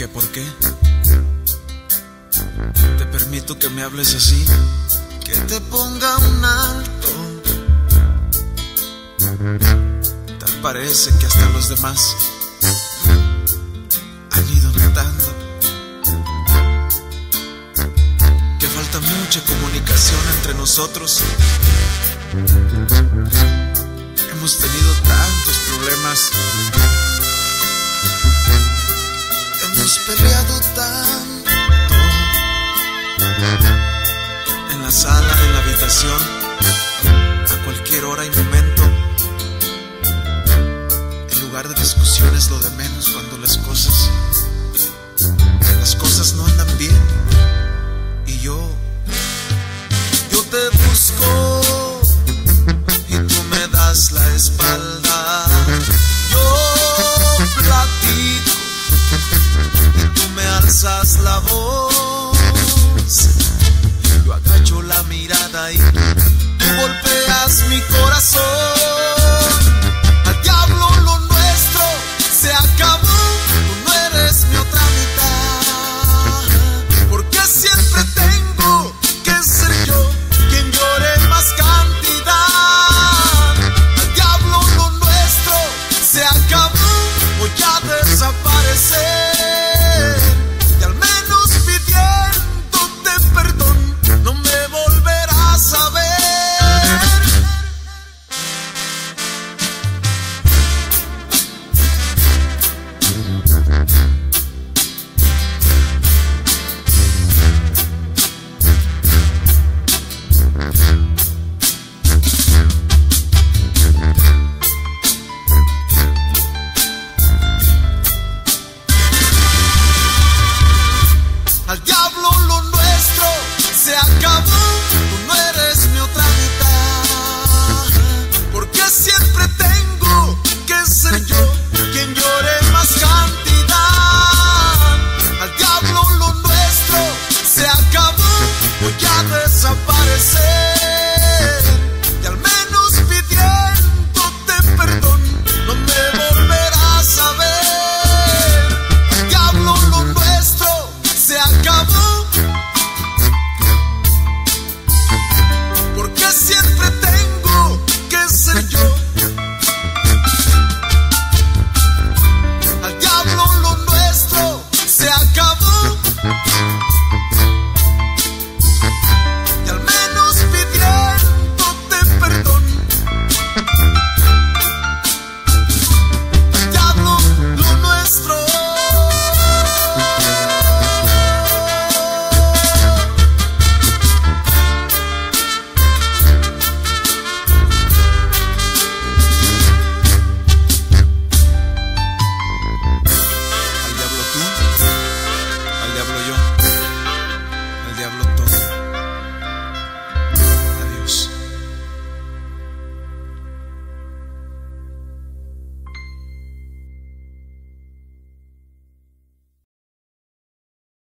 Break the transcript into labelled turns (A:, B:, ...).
A: por qué te permito que me hables así, que te ponga un alto. Tal parece que hasta los demás han ido notando que falta mucha comunicación entre nosotros. Hemos tenido tantos problemas, hemos peleado tanto, en la sala, en la habitación, a cualquier hora y momento. El lugar de discusión es lo de menos cuando las cosas no andan bien. Y yo te busco y tú me das la espalda. Yo platico y tú me alzas la voz. Yo agacho la mirada y tú golpeas mi corazón. Al diablo lo nuestro se acabó.